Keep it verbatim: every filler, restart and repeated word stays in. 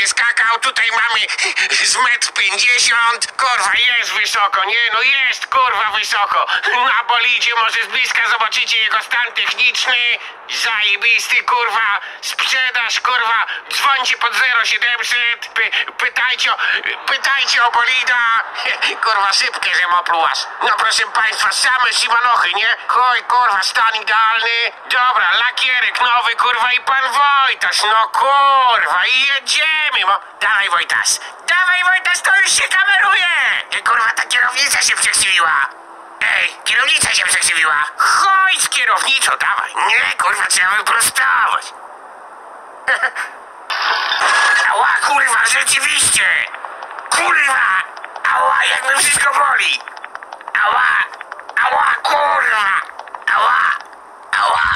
będzie skakał. Tutaj mamy z metr pięćdziesiąt. Kurwa, jest wysoko, nie? No jest, kurwa, wysoko. Na bolidzie może z bliska zobaczycie jego stan techniczny. Zajebisty, kurwa. Sprzedaż, kurwa. Dzwońcie pod zero siedemset. Py, pytajcie o, pytajcie o bolida. Kurwa, szybkie, że moplułaś. No proszę państwa, same Shimanochy, nie? Chuj, kurwa, stan idealny. Dobra, lakierek nowy, kurwa, i pan Wojtas. No kurwa, i jedziemy, bo... Dawaj, Wojtas. Dawaj, Wojtas, to już się kameruje. I kurwa, ta kierownica się przekrzywiła. Ej, kierownica się przekrzywiła. Chodź z kierownicą, dawaj. Nie, kurwa, trzeba wyprostować. Ała, kurwa, rzeczywiście. Kurwa. Ała, jak mnie wszystko boli. Ała. Ała, kurwa. Ała. Ała.